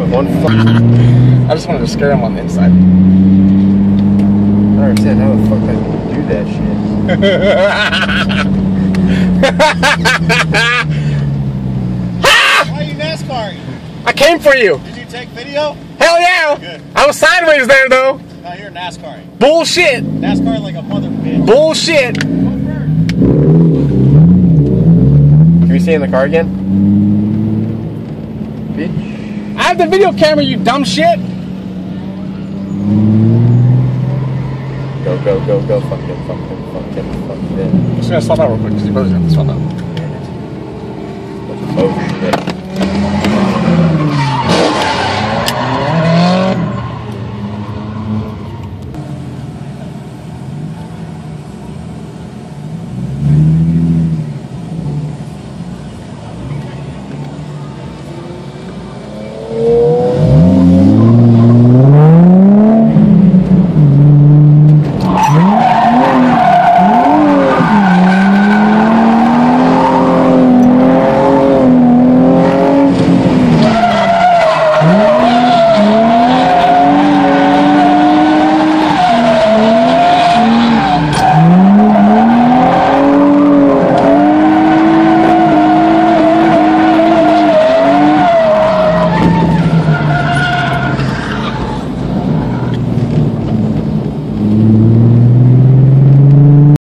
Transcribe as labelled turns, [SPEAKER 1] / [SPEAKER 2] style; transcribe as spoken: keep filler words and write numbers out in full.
[SPEAKER 1] one fuck.
[SPEAKER 2] I just wanted to scare him on the inside.
[SPEAKER 1] I don't understand how the fuck I can do that shit.
[SPEAKER 3] Why are you NASCARing?
[SPEAKER 2] I came for you.
[SPEAKER 3] Did you take video?
[SPEAKER 2] Hell yeah.
[SPEAKER 3] Good.
[SPEAKER 2] I was sideways there though.
[SPEAKER 3] Now you're NASCARing.
[SPEAKER 2] Bullshit.
[SPEAKER 3] NASCAR like a mother bitch.
[SPEAKER 2] Bullshit.
[SPEAKER 1] Can we stay in the car again? Bitch.
[SPEAKER 2] I have the video camera, you dumb shit.
[SPEAKER 1] Go, go, go, go. Fuck him, fuck him, fuck him, fuck him.
[SPEAKER 2] I'm just gonna swap out real quick because your brother's gonna have to swap out.
[SPEAKER 1] Oh shit.